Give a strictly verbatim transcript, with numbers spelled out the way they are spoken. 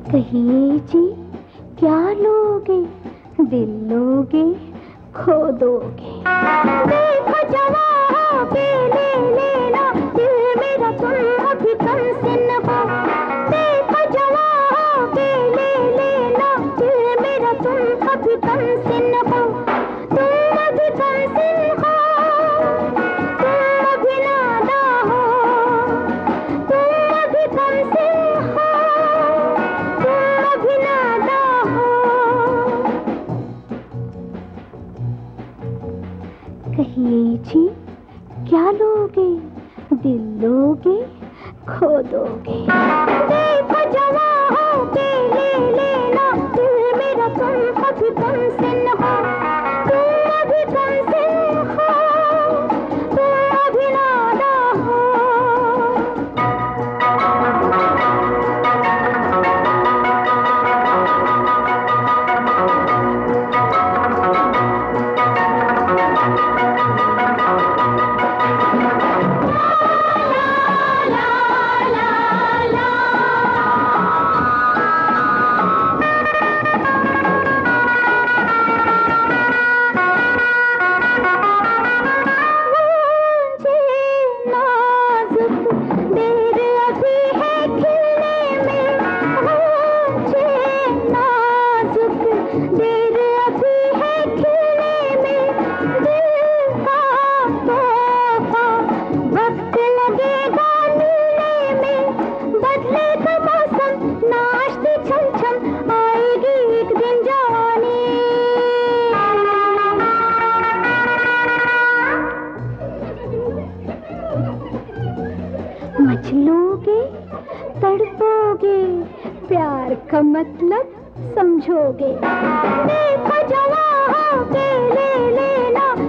कहिए जी क्या लोगे, दिल लोगे, खो दोगे। देखो जवां हो के ले लेना, दिल मेरा तुम अभी कम सिन हो। देखो जवां हो के ले लेना, दिल मेरा तुम अभी कम सिन हो। तुम अभी कम सिन हो, तुम अभी नादा हो। तुम अभी कम सिन हो, तुम अभी नादा हो। कहिए जी क्या लोगे, दिल लोगे, खो दोगे। देखो जवां हो के ले लेना, दिल मेरा तुम अभी कम सिन हो। तुम अभी कम सिन हो, तुम अभी नादा हो। मचलोगे, तड़पोगे, प्यार का मतलब समझोगे। देखो जवां हो के ले लेना,